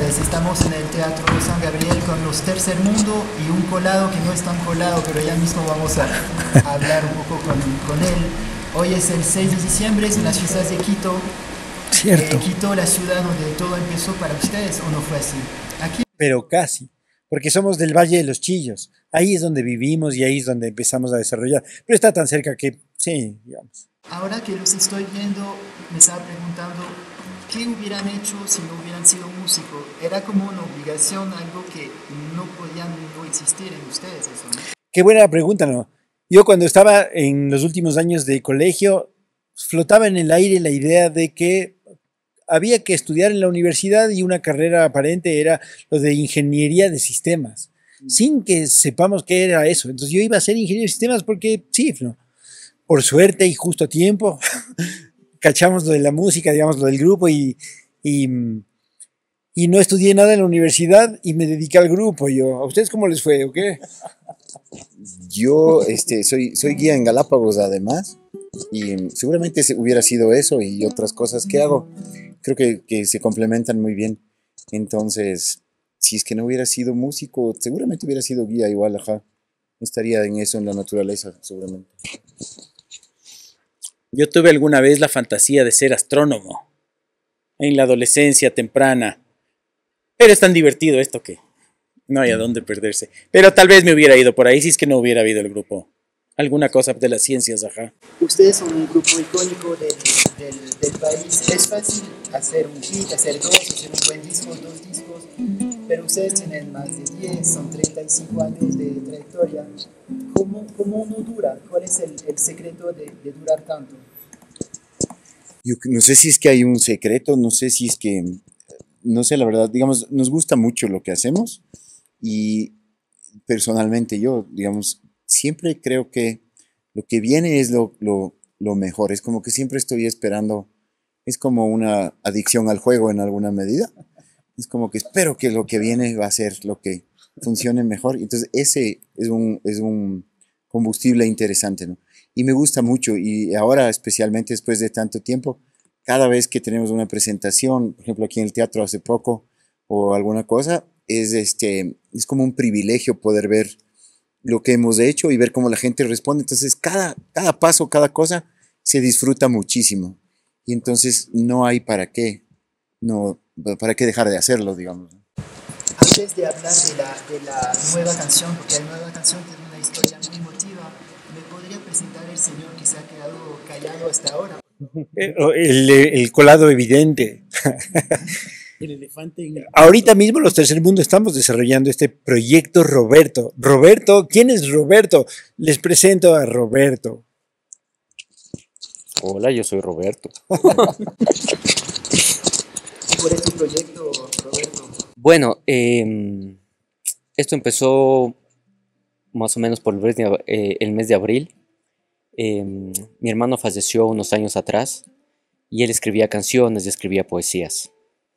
pues estamos en el Teatro San Gabriel con los Tercer Mundo y un colado que no es tan colado, pero ya mismo vamos a hablar un poco con él. Hoy es el 6 de diciembre, es en las fiestas de Quito. Cierto. Quito, la ciudad donde todo empezó para ustedes, ¿o no fue así? Aquí. Pero casi, porque somos del Valle de los Chillos. Ahí es donde vivimos y ahí es donde empezamos a desarrollar. Pero está tan cerca que, sí, digamos. Ahora que los estoy viendo, me estaba preguntando, ¿qué hubieran hecho si no hubieran sido músicos? Era como una obligación, algo que no podían no existir en ustedes, eso, ¿no? Qué buena pregunta, ¿no? Yo cuando estaba en los últimos años de colegio, flotaba en el aire la idea de que había que estudiar en la universidad y una carrera aparente era lo de ingeniería de sistemas, sin que sepamos qué era eso. Entonces yo iba a ser ingeniero de sistemas porque sí, ¿no? Por suerte y justo a tiempo, cachamos lo de la música, digamos, lo del grupo y no estudié nada en la universidad y me dediqué al grupo. ¿A ustedes cómo les fue o qué? Yo soy guía en Galápagos además y seguramente hubiera sido eso y otras cosas que hago. Creo que se complementan muy bien. Entonces, si es que no hubiera sido músico, seguramente hubiera sido guía igual, ajá. Estaría en eso, en la naturaleza, seguramente. Yo tuve alguna vez la fantasía de ser astrónomo, en la adolescencia temprana. Pero es tan divertido esto que no hay a dónde perderse. Pero tal vez me hubiera ido por ahí si es que no hubiera habido el grupo. Alguna cosa de las ciencias, ajá. Ustedes son un grupo icónico del país. Es fácil hacer un hit, hacer dos, hacer un buen disco, dos discos, pero ustedes tienen más de 10, son 35 años de trayectoria. ¿Cómo uno dura? ¿Cuál es el secreto de durar tanto? Yo no sé si es que hay un secreto, no sé si es que, no sé, la verdad, digamos, nos gusta mucho lo que hacemos y personalmente yo, digamos, siempre creo que lo que viene es lo mejor. Es como que siempre estoy esperando, es como una adicción al juego en alguna medida. Es como que espero que lo que viene va a ser lo que funcione mejor. Entonces ese es un combustible interesante, ¿no? Y me gusta mucho y ahora especialmente después de tanto tiempo, cada vez que tenemos una presentación, por ejemplo aquí en el teatro hace poco o alguna cosa, es como un privilegio poder ver lo que hemos hecho y ver cómo la gente responde. Entonces, cada paso, cada cosa se disfruta muchísimo. Y entonces no hay para qué dejar de hacerlo, digamos. Antes de hablar de la nueva canción, porque la nueva canción tiene una historia muy emotiva, ¿me podría presentar el señor que se ha quedado callado hasta ahora? El colado evidente. El elefante en el... Ahorita mismo los Tercer Mundo estamos desarrollando este proyecto Roberto. Roberto, ¿quién es Roberto? Les presento a Roberto. Hola, yo soy Roberto. ¿Cuál es tu proyecto, Roberto? Bueno, esto empezó más o menos por el mes de abril. Mi hermano falleció unos años atrás y él escribía canciones y escribía poesías.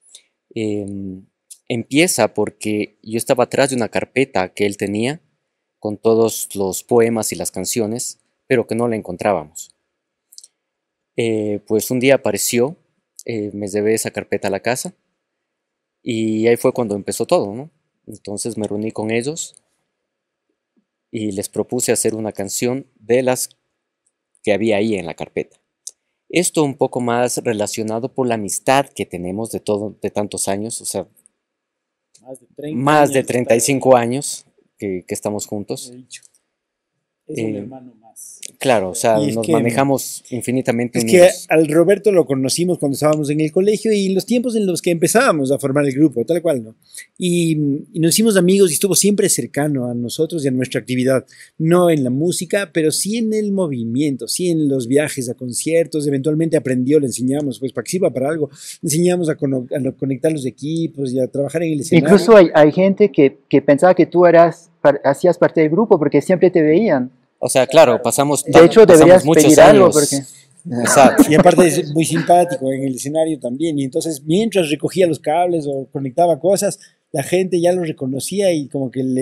Empieza porque yo estaba atrás de una carpeta que él tenía con todos los poemas y las canciones, pero que no la encontrábamos. Pues un día apareció, me llevé esa carpeta a la casa y ahí fue cuando empezó todo, ¿no? Entonces me reuní con ellos y les propuse hacer una canción de las que había ahí en la carpeta. Esto un poco más relacionado por la amistad que tenemos de tantos años, o sea, más de 35 años que estamos juntos. Es un hermano más. Claro, o sea, Y nos manejamos infinitamente Es unidos. que al Roberto lo conocimos cuando estábamos en el colegio y en los tiempos en los que empezábamos a formar el grupo, tal cual, ¿no? Y nos hicimos amigos y estuvo siempre cercano a nosotros y a nuestra actividad, no en la música, pero sí en el movimiento, sí en los viajes a conciertos, eventualmente aprendió, le enseñamos, pues para que sirva para algo, le enseñamos a conectar los equipos y a trabajar en el escenario. Incluso hay gente que pensaba que tú hacías parte del grupo porque siempre te veían. O sea, claro, pasamos De hecho, deberías muchos pedir algo años. porque... Exacto. Y aparte es muy simpático en el escenario también. Y entonces, mientras recogía los cables o conectaba cosas, la gente ya lo reconocía y como que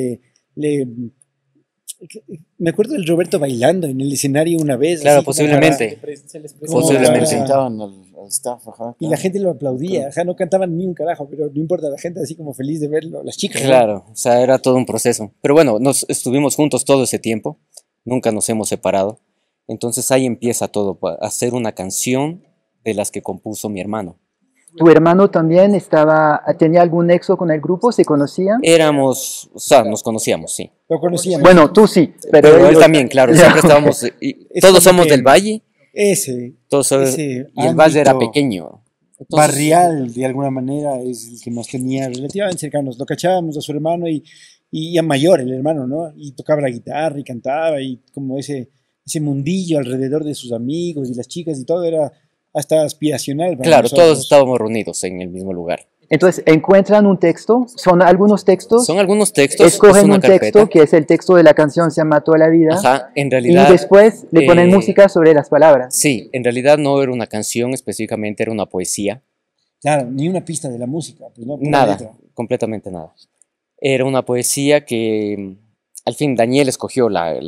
me acuerdo del Roberto bailando en el escenario una vez. Claro, así, posiblemente. Cuando les presentaban al staff, ajá. Y la gente lo aplaudía, ajá, no cantaban ni un carajo, pero no importa, la gente así como feliz de verlo, las chicas. ¿no? Claro, o sea, era todo un proceso. Pero bueno, nos estuvimos juntos todo ese tiempo, nunca nos hemos separado. Entonces ahí empieza todo, a hacer una canción de las que compuso mi hermano. ¿Tu hermano también tenía algún nexo con el grupo? ¿Se conocían? Éramos, o sea, nos conocíamos, sí. Lo conocíamos. Bueno, tú sí, Pero él ellos- también, claro, Ya, siempre ok. estábamos, Es todos como somos que del valle, ese y el valle era ámbito pequeño. Entonces, barrial, de alguna manera, es el que nos tenía relativamente cercanos. Lo cachábamos a su hermano y a mayor el hermano, ¿no? Y tocaba la guitarra y cantaba y como ese mundillo alrededor de sus amigos y las chicas y todo era hasta aspiracional para claro, nosotros. todos estábamos reunidos en el mismo lugar. Entonces, encuentran un texto, son algunos textos, Son algunos textos, es escogen una un carpeta. texto que es el texto de la canción Se llama Toda la vida, Ajá, en y realidad, después le ponen música sobre las palabras. sí, en realidad no era una canción específicamente, era una poesía. Claro, ni una pista de la música, pues no, pura Nada, letra. completamente nada. Era una poesía que al fin Daniel escogió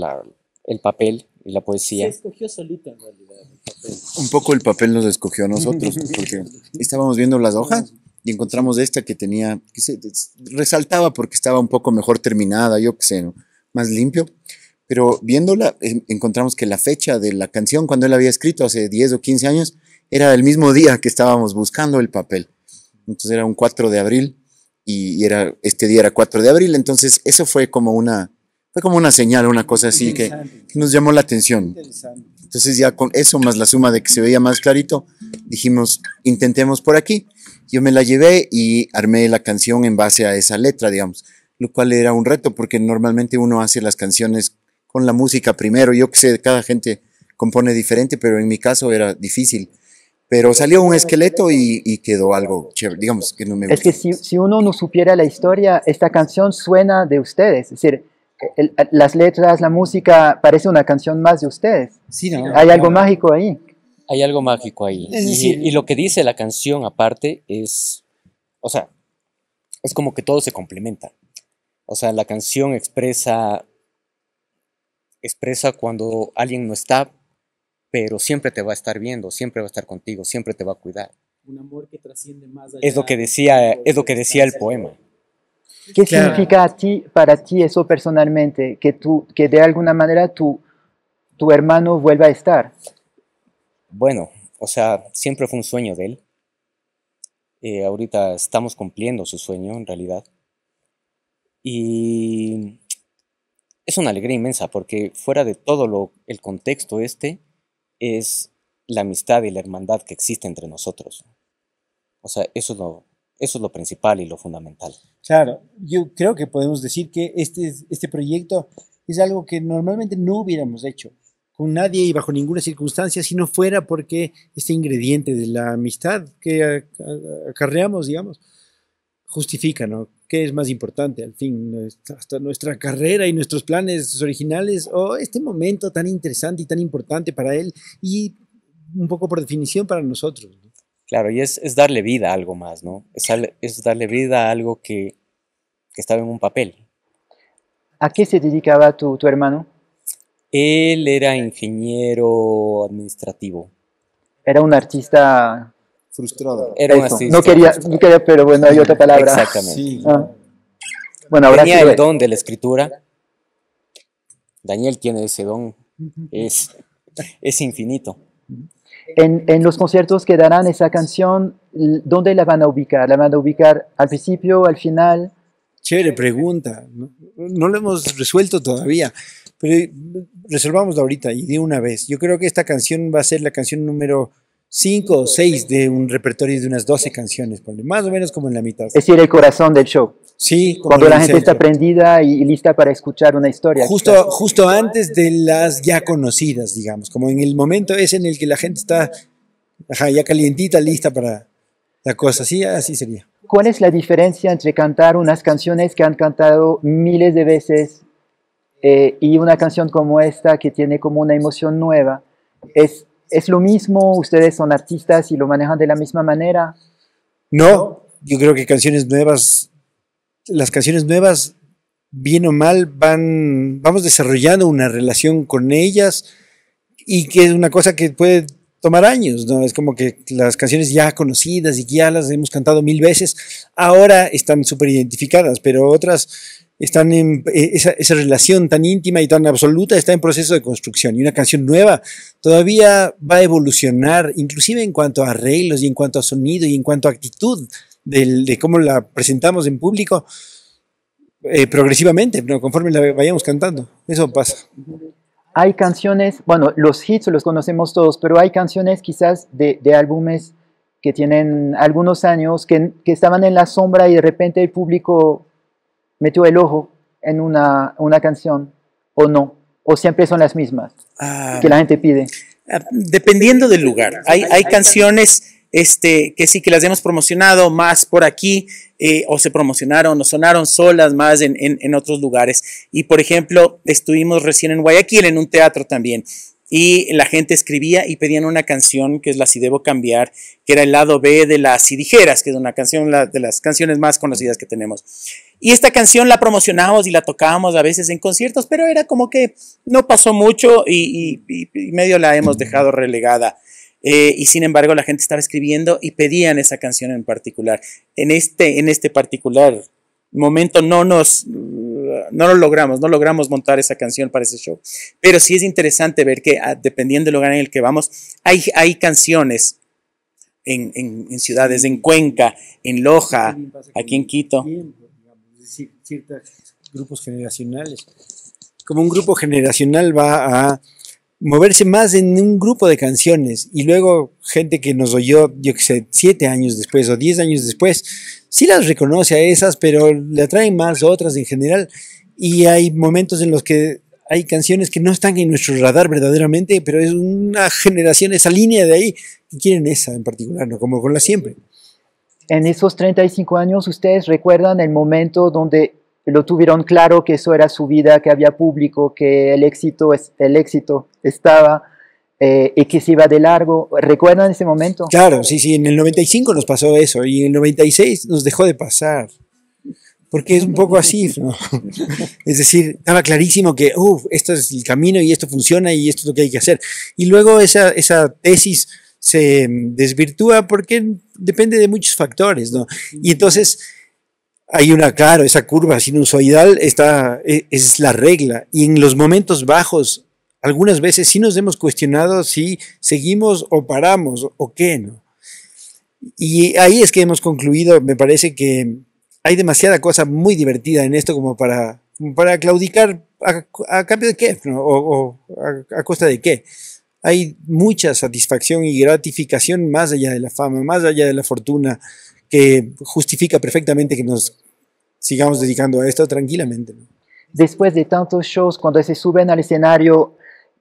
el papel y la Se poesía. escogió solito en realidad el papel. Un poco el papel nos escogió a nosotros, porque estábamos viendo las hojas y encontramos esta que tenía, resaltaba porque estaba un poco mejor terminada, yo qué sé, ¿no? Más limpio. Pero viéndola, encontramos que la fecha de la canción, cuando él había escrito hace 10 o 15 años, era el mismo día que estábamos buscando el papel. Entonces era un 4 de abril y este día era 4 de abril. Entonces eso fue como una señal, una cosa así que nos llamó la atención. Interesante. Entonces ya con eso más la suma de que se veía más clarito, dijimos, intentemos por aquí. Yo me la llevé y armé la canción en base a esa letra, digamos, lo cual era un reto porque normalmente uno hace las canciones con la música primero. Yo que sé, cada gente compone diferente, pero en mi caso era difícil. Pero salió un esqueleto y quedó algo chévere, digamos, que no me Es que gusta. si uno no supiera la historia, esta canción suena de ustedes. Es decir, las letras, la música, parece una canción más de ustedes. Sí, ¿no? Hay algo mágico ahí. Hay algo mágico ahí. Es decir, Y lo que dice la canción aparte es, o sea, es como que todo se complementa. O sea, la canción expresa cuando alguien no está, pero siempre te va a estar viendo, siempre va a estar contigo, siempre te va a cuidar. Un amor que trasciende más allá. Es lo que decía el poema. ¿Qué Claro. significa para ti eso personalmente? Que de alguna manera tu hermano vuelva a estar. Bueno, o sea, siempre fue un sueño de él. Ahorita estamos cumpliendo su sueño, en realidad. Y es una alegría inmensa, porque fuera de todo el contexto es la amistad y la hermandad que existe entre nosotros. O sea, eso es lo principal y lo fundamental. Claro, yo creo que podemos decir que este proyecto es algo que normalmente no hubiéramos hecho con nadie y bajo ninguna circunstancia si no fuera porque este ingrediente de la amistad que acarreamos, digamos, justifica, ¿no? ¿Qué es más importante al fin? Hasta nuestra carrera y nuestros planes originales o este momento tan interesante y tan importante para él y un poco por definición para nosotros, ¿no? Claro, y es darle vida a algo más, ¿no? Es darle vida a algo que estaba en un papel. ¿A qué se dedicaba tu hermano? Él era ingeniero administrativo. Era un artista. Frustrado. Era un Eso. artista. No quería, pero bueno, hay otra palabra. Exactamente. Sí, Ah. Bueno, ahora Tenía sí. el don de la escritura. Daniel tiene ese don. Es infinito. En los conciertos que darán esa canción, ¿dónde la van a ubicar? ¿La van a ubicar al principio, al final? chévere pregunta. No lo hemos resuelto todavía, pero resolvámoslo ahorita y de una vez. Yo creo que esta canción va a ser la canción número 5 o 6 de un repertorio de unas 12 canciones, ponle, más o menos como en la mitad. Es decir, el corazón del show. Sí, como Cuando en la el gente está centro. prendida y lista para escuchar una historia. Justo antes de las ya conocidas, digamos, como en el momento es en el que la gente está ya calientita, lista para la cosa. Sí, así sería. ¿Cuál es la diferencia entre cantar unas canciones que han cantado miles de veces y una canción como esta que tiene como una emoción nueva? ¿Es lo mismo? ¿Ustedes son artistas y lo manejan de la misma manera? No, yo creo que las canciones nuevas, bien o mal, vamos desarrollando una relación con ellas y que es una cosa que puede tomar años, ¿no? Es como que las canciones ya conocidas y que ya las hemos cantado 1000 veces, ahora están súper identificadas, pero otras están en esa relación tan íntima y tan absoluta está en proceso de construcción. Y una canción nueva todavía va a evolucionar, inclusive en cuanto a arreglos y en cuanto a sonido y en cuanto a actitud de cómo la presentamos en público, progresivamente, ¿no? Conforme la vayamos cantando. Eso pasa. Hay canciones, bueno, los hits los conocemos todos, pero hay canciones quizás de álbumes que tienen algunos años, que estaban en la sombra y de repente el público metió el ojo en una canción, o no, o siempre son las mismas que la gente pide. Dependiendo del lugar. Hay canciones que sí que las hemos promocionado más por aquí, o se promocionaron o sonaron solas más en otros lugares. Y por ejemplo, estuvimos recién en Guayaquil en un teatro también. Y la gente escribía y pedían una canción que es la Si Debo Cambiar, que era el lado B de las Si Dijeras, que es una canción de las canciones más conocidas que tenemos. Y esta canción la promocionábamos y la tocábamos a veces en conciertos, pero era como que no pasó mucho y medio la hemos dejado relegada. Y sin embargo la gente estaba escribiendo y pedían esa canción en particular. En este particular momento no lo logramos montar esa canción para ese show. Pero sí es interesante ver que dependiendo del lugar en el que vamos, hay canciones en ciudades, en Cuenca, en Loja, aquí en Quito. Ciertos grupos generacionales. Como un grupo generacional va a moverse más en un grupo de canciones y luego gente que nos oyó, yo que sé, 7 años después o 10 años después, sí las reconoce a esas, pero le atraen más otras en general. Y hay momentos en los que hay canciones que no están en nuestro radar verdaderamente, pero es una generación, esa línea de ahí, que quieren esa en particular, ¿no? Como con la siempre. En esos 35 años, ¿ustedes recuerdan el momento donde lo tuvieron claro que eso era su vida, que había público, que el éxito estaba y que se iba de largo? ¿Recuerdan ese momento? Claro, sí, en el 95 nos pasó eso y en el 96 nos dejó de pasar. Porque es un poco así, ¿no? Es decir, estaba clarísimo que esto es el camino y esto funciona y esto es lo que hay que hacer. Y luego esa tesis se desvirtúa porque depende de muchos factores, ¿no? Y entonces hay claro, esa curva sinusoidal es la regla. Y en los momentos bajos, algunas veces sí nos hemos cuestionado si seguimos o paramos o qué, ¿no? Y ahí es que hemos concluido, me parece que hay demasiada cosa muy divertida en esto como para claudicar a cambio de qué, ¿no? O a costa de qué. Hay mucha satisfacción y gratificación más allá de la fama, más allá de la fortuna, que justifica perfectamente que nos sigamos dedicando a esto tranquilamente, ¿no? Después de tantos shows, cuando se suben al escenario,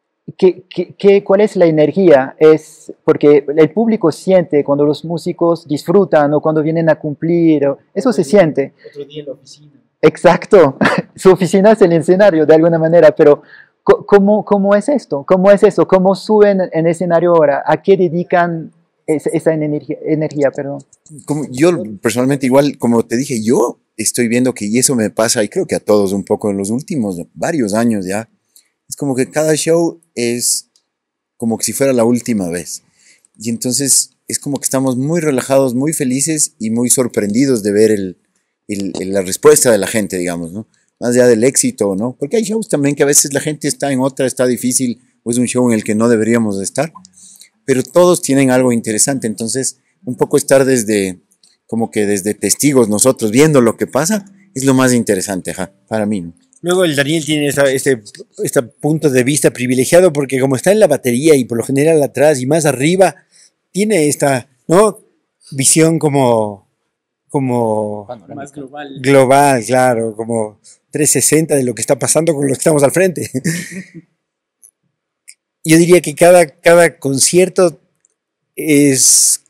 ¿cuál es la energía? Porque el público siente cuando los músicos disfrutan o cuando vienen a cumplir, eso se siente. Otro día en la oficina. Exacto, su oficina es el escenario de alguna manera, pero ¿cómo es esto? ¿Cómo es eso? ¿Cómo suben en el escenario ahora? ¿A qué dedican esa energía? Perdón. Yo personalmente igual, como te dije, yo estoy viendo que y eso me pasa y creo que a todos un poco en los últimos varios años ya. Es como que cada show es como que si fuera la última vez. Y entonces es como que estamos muy relajados, muy felices y muy sorprendidos de ver la respuesta de la gente, digamos, ¿no? Más allá del éxito, ¿no? Porque hay shows también que a veces la gente está en otra, está difícil, o es un show en el que no deberíamos de estar. Pero todos tienen algo interesante. Entonces, un poco estar como que desde testigos nosotros, viendo lo que pasa, es lo más interesante, para mí, ¿no? Luego el Daniel tiene este punto de vista privilegiado porque como está en la batería y por lo general atrás y más arriba, tiene esta, ¿no?, visión como Más global, claro, como 360 de lo que está pasando con los que estamos al frente. Yo diría que cada concierto es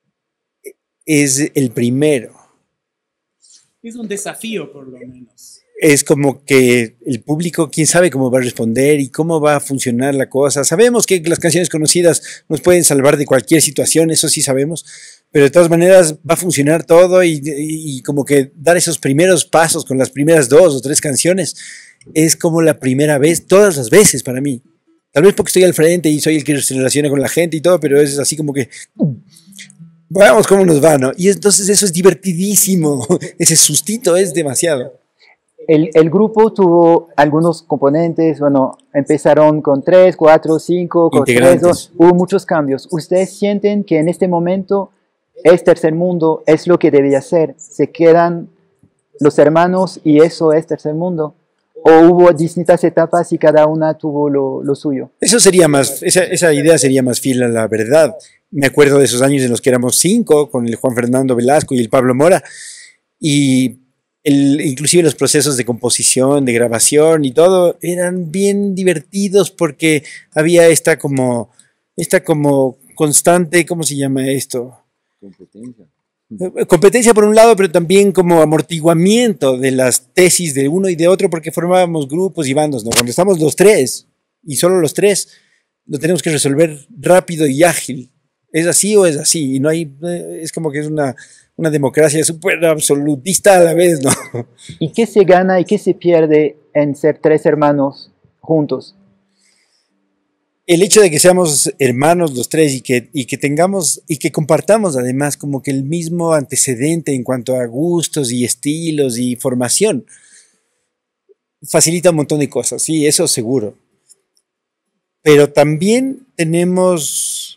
el primero. Es un desafío, por lo menos. Es como que el público, quién sabe cómo va a responder y cómo va a funcionar la cosa. Sabemos que las canciones conocidas nos pueden salvar de cualquier situación, eso sí sabemos, pero de todas maneras va a funcionar todo y como que dar esos primeros pasos con las primeras 2 o 3 canciones es como la primera vez, todas las veces para mí. Tal vez porque estoy al frente y soy el que se relaciona con la gente y todo, pero es así como que, veamos cómo nos va, ¿no? Y entonces eso es divertidísimo. Ese sustito es demasiado. El grupo tuvo algunos componentes, bueno, empezaron con 3, 4, 5, con 3, Integrantes. hubo muchos cambios. ¿Ustedes sienten que en este momento es tercer mundo, es lo que debía ser? ¿Se quedan los hermanos y eso es tercer mundo? ¿O hubo distintas etapas y cada una tuvo lo suyo? Eso sería más, esa idea sería más fiel a la verdad. Me acuerdo de esos años en los que éramos 5, con el Juan Fernando Velasco y el Pablo Mora, y inclusive los procesos de composición, de grabación y todo, eran bien divertidos porque había esta como constante, ¿cómo se llama esto? Competencia. Competencia por un lado, pero también como amortiguamiento de las tesis de uno y de otro, porque formábamos grupos y bandos, ¿no? Cuando estamos los tres, y solo los tres, lo tenemos que resolver rápido y ágil. ¿Es así o es así? Y no hay, es como que es una democracia súper absolutista a la vez, ¿no? ¿Y qué se gana y qué se pierde en ser 3 hermanos juntos? El hecho de que seamos hermanos los tres y que tengamos y que compartamos además como que el mismo antecedente en cuanto a gustos y estilos y formación facilita un montón de cosas, sí, eso seguro. Pero también tenemos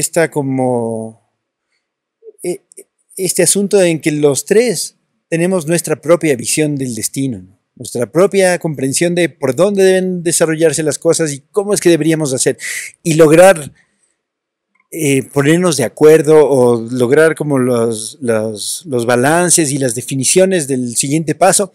este asunto en que los tres tenemos nuestra propia visión del destino, ¿no? Nuestra propia comprensión de por dónde deben desarrollarse las cosas y cómo es que deberíamos hacer. Y lograr ponernos de acuerdo o lograr como los balances y las definiciones del siguiente paso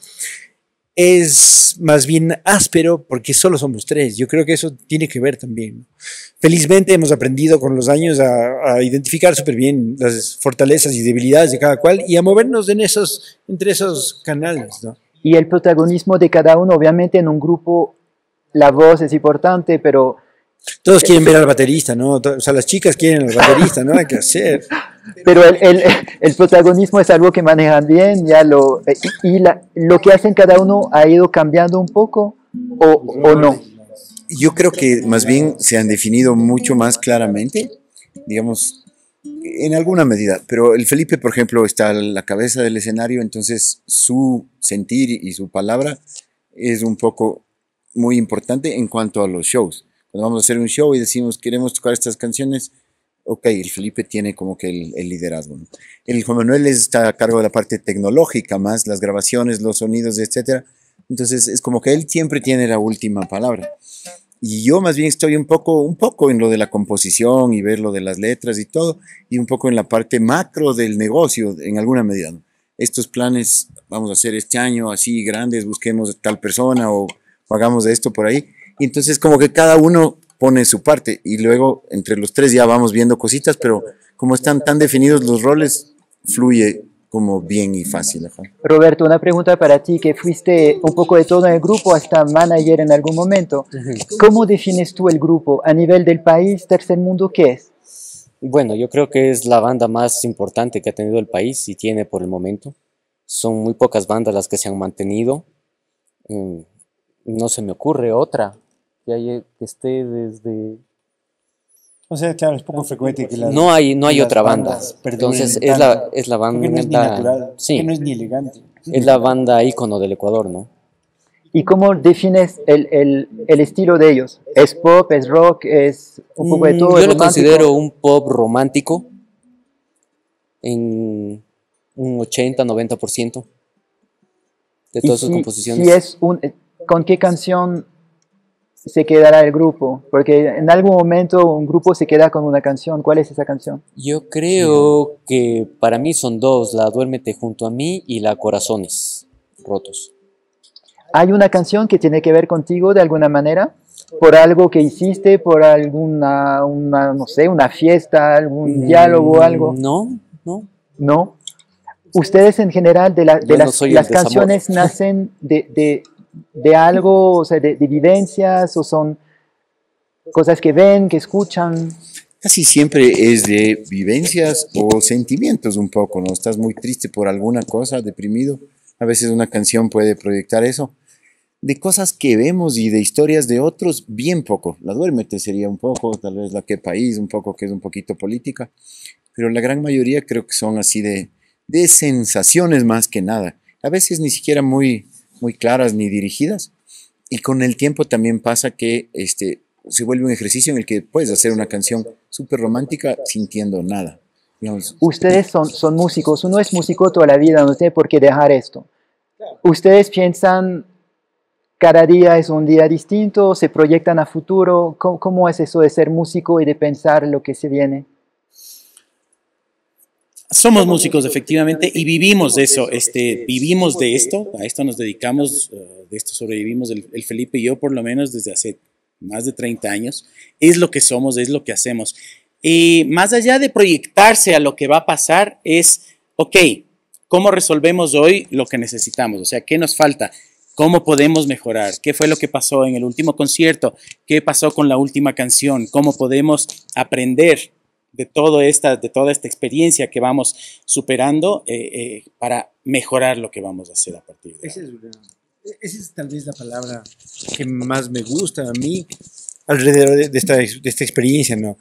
es más bien áspero porque solo somos tres. Yo creo que eso tiene que ver también, ¿no? Felizmente hemos aprendido con los años a identificar súper bien las fortalezas y debilidades de cada cual y a movernos entre esos canales, ¿no? Y el protagonismo de cada uno, obviamente en un grupo la voz es importante, pero Todos quieren ver al baterista, ¿no? O sea, las chicas quieren al baterista, ¿no? Hay que hacer. Pero el protagonismo es algo que manejan bien, ya lo que hacen cada uno ha ido cambiando un poco o no. Yo creo que más bien se han definido mucho más claramente, digamos, en alguna medida, pero el Felipe, por ejemplo, está a la cabeza del escenario, entonces su sentir y su palabra es un poco muy importante en cuanto a los shows. Cuando vamos a hacer un show y decimos queremos tocar estas canciones, ok, el Felipe tiene como que el liderazgo, ¿no? El Juan Manuel está a cargo de la parte tecnológica, más las grabaciones, los sonidos, etcétera. Entonces es como que él siempre tiene la última palabra. Y yo más bien estoy un poco en lo de la composición y ver lo de las letras y todo, y un poco en la parte macro del negocio, en alguna medida, ¿no? Estos planes vamos a hacer este año así grandes, busquemos tal persona o hagamos esto por ahí. Y entonces como que cada uno pone su parte y luego entre los tres ya vamos viendo cositas, pero como están tan definidos los roles, fluye como bien y fácil. Ajá. Roberto, una pregunta para ti, que fuiste un poco de todo en el grupo, hasta manager en algún momento. ¿Cómo defines tú el grupo? A nivel del país, tercer mundo, ¿qué es? Bueno, yo creo que es la banda más importante que ha tenido el país y tiene por el momento. Son muy pocas bandas las que se han mantenido. No se me ocurre otra que esté desde... O sea, claro, es poco frecuente que las... No hay las otra banda. bandas Entonces perduren tanto, es la banda... porque no es ni natural, sí, porque no es ni elegante. es la banda ícono del Ecuador, ¿no? ¿Y cómo defines el estilo de ellos? ¿Es pop, es rock, es un poco de todo? Yo ¿Es lo romántico? considero un pop romántico en un 80-90% de Y todas sus composiciones. ¿Con qué canción se quedará el grupo? Porque en algún momento un grupo se queda con una canción. ¿Cuál es esa canción? Yo creo que para mí son dos, la Duérmete junto a mí y la Corazones Rotos. ¿Hay una canción que tiene que ver contigo de alguna manera? ¿Por algo que hiciste? ¿Por alguna, no sé, una fiesta, algún diálogo o algo? No, no. ¿No? ¿Ustedes en general Yo no soy el las desamor. canciones nacen de algo, o sea, de vivencias, o son cosas que ven, que escuchan? Casi siempre es de vivencias o sentimientos un poco, ¿no? Estás muy triste por alguna cosa, deprimido. A veces una canción puede proyectar eso. de cosas que vemos y de historias de otros, bien poco. La Duérmete sería un poco, tal vez la Qué País, un poco, que es un poquito política, pero la gran mayoría creo que son así de sensaciones más que nada. A veces ni siquiera muy, muy claras ni dirigidas. Y con el tiempo también pasa que se vuelve un ejercicio en el que puedes hacer una canción súper romántica sintiendo nada. Digamos, Ustedes son músicos, uno es músico toda la vida, no tiene por qué dejar esto. ¿Ustedes piensan cada día es un día distinto, se proyectan a futuro? ¿Cómo es eso de ser músico y de pensar lo que se viene? Somos músicos, efectivamente, y vivimos de eso, vivimos de esto, a esto nos dedicamos, de esto sobrevivimos el Felipe y yo por lo menos desde hace más de 30 años, es lo que somos, es lo que hacemos. Y más allá de proyectarse a lo que va a pasar, es, ok, ¿cómo resolvemos hoy lo que necesitamos? O sea, ¿qué nos falta? ¿Cómo podemos mejorar? ¿Qué fue lo que pasó en el último concierto? ¿Qué pasó con la última canción? ¿Cómo podemos aprender de toda esta experiencia que vamos superando para mejorar lo que vamos a hacer a partir de ahora? Esa es tal vez la palabra que más me gusta a mí alrededor de esta experiencia, ¿no?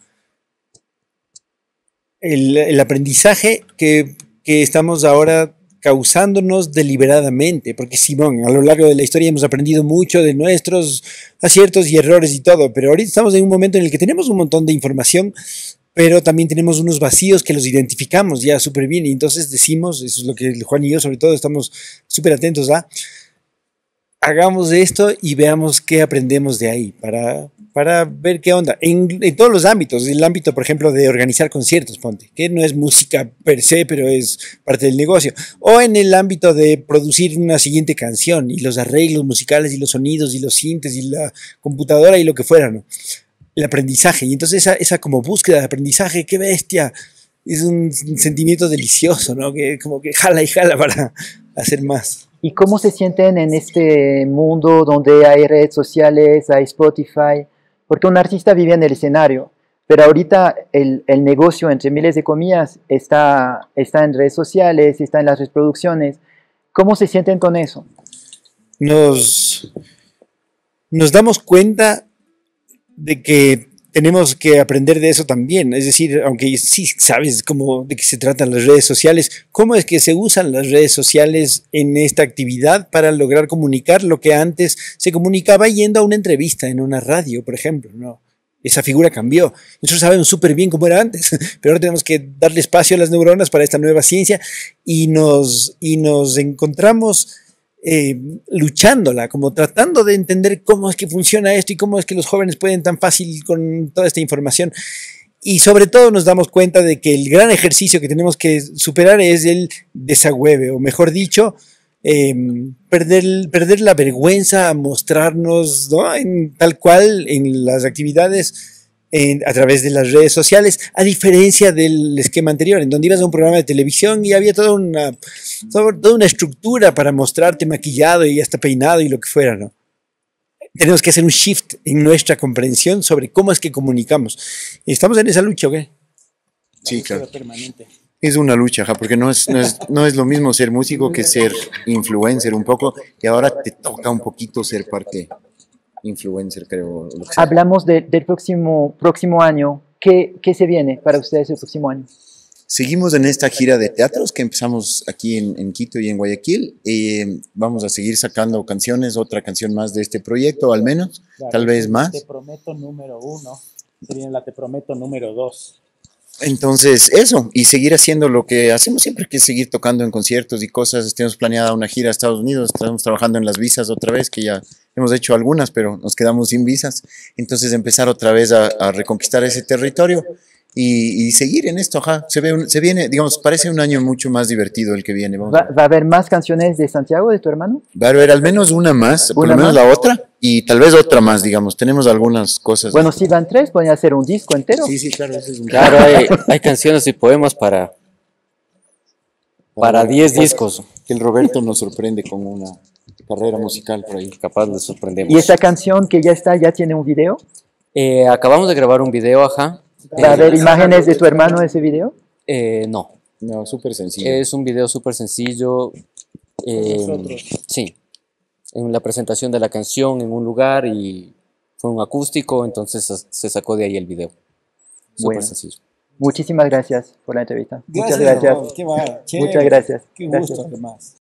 El aprendizaje que estamos ahora causándonos deliberadamente, porque Simón, a lo largo de la historia hemos aprendido mucho de nuestros aciertos y errores y todo, pero ahorita estamos en un momento en el que tenemos un montón de información, pero también tenemos unos vacíos que los identificamos ya súper bien, y entonces decimos, eso es lo que Juan y yo sobre todo estamos súper atentos a, hagamos esto y veamos qué aprendemos de ahí, para ver qué onda, en todos los ámbitos, el ámbito, por ejemplo, de organizar conciertos, ponte, que no es música per se, pero es parte del negocio, o en el ámbito de producir una siguiente canción, y los arreglos musicales, y los sonidos, y los sintes, y la computadora, y lo que fuera, ¿no? El aprendizaje, y entonces esa como búsqueda de aprendizaje, qué bestia, es un sentimiento delicioso, ¿no? Que como que jala y jala para hacer más. ¿Y cómo se sienten en este mundo donde hay redes sociales, hay Spotify? Porque un artista vive en el escenario, pero ahorita el negocio, entre miles de comillas, está en redes sociales, está en las reproducciones. ¿Cómo se sienten con eso? Nos damos cuenta de que tenemos que aprender de eso también, es decir, aunque sí sabes cómo de qué se tratan las redes sociales, cómo es que se usan las redes sociales en esta actividad para lograr comunicar lo que antes se comunicaba yendo a una entrevista en una radio, por ejemplo, ¿no? Esa figura cambió. Nosotros sabemos súper bien cómo era antes, pero ahora tenemos que darle espacio a las neuronas para esta nueva ciencia y nos encontramos luchándola, como tratando de entender cómo es que funciona esto y cómo es que los jóvenes pueden tan fácil con toda esta información. Y sobre todo nos damos cuenta de que el gran ejercicio que tenemos que superar es el desagüeve, o mejor dicho, perder la vergüenza a mostrarnos, ¿no? Tal cual en las actividades a través de las redes sociales, a diferencia del esquema anterior, en donde ibas a un programa de televisión y había toda una estructura para mostrarte maquillado y hasta peinado y lo que fuera, ¿no? Tenemos que hacer un shift en nuestra comprensión sobre cómo es que comunicamos. Y estamos en esa lucha, ¿ok? Sí, claro. Es una lucha, porque no es lo mismo ser músico que ser influencer un poco, y ahora te toca un poquito ser parte influencer, creo. Lo que sea. Hablamos del próximo año. ¿Qué se viene para ustedes el próximo año? Seguimos en esta gira de teatros que empezamos aquí en Quito y en Guayaquil. Vamos a seguir sacando canciones, otra canción más de este proyecto, al menos, claro, tal vez más. Te prometo número 1, sería la Te prometo número 2. Entonces, eso, y seguir haciendo lo que hacemos siempre, que es seguir tocando en conciertos y cosas. Tenemos planeada una gira a Estados Unidos, estamos trabajando en las visas otra vez, que ya hemos hecho algunas, pero nos quedamos sin visas. Entonces, empezar otra vez a reconquistar ese territorio y seguir en esto. Ajá. Se viene, digamos, parece un año mucho más divertido el que viene. ¿Va a haber más canciones de Santiago, de tu hermano? Va a haber al menos una más, por lo menos la otra, y tal vez otra más, digamos. Tenemos algunas cosas. Bueno, si van 3, pueden hacer un disco entero. Sí, claro. Ese es un claro, hay canciones y poemas para 10 discos. Que el Roberto nos sorprende con una carrera musical por ahí. Capaz de sorprendemos. ¿Y esa canción que ya está, ya tiene un video? Acabamos de grabar un video, ajá. ¿Va a haber imágenes de tu hermano en ese video? No. No, súper sencillo. Es un video súper sencillo. Sí. en la presentación de la canción en un lugar y fue un acústico, entonces se sacó de ahí el video. Súper Bueno. sencillo. Muchísimas gracias por la entrevista. Muchas Gracias. gracias. Qué va, Muchas gracias. Qué gusto, Gracias. además.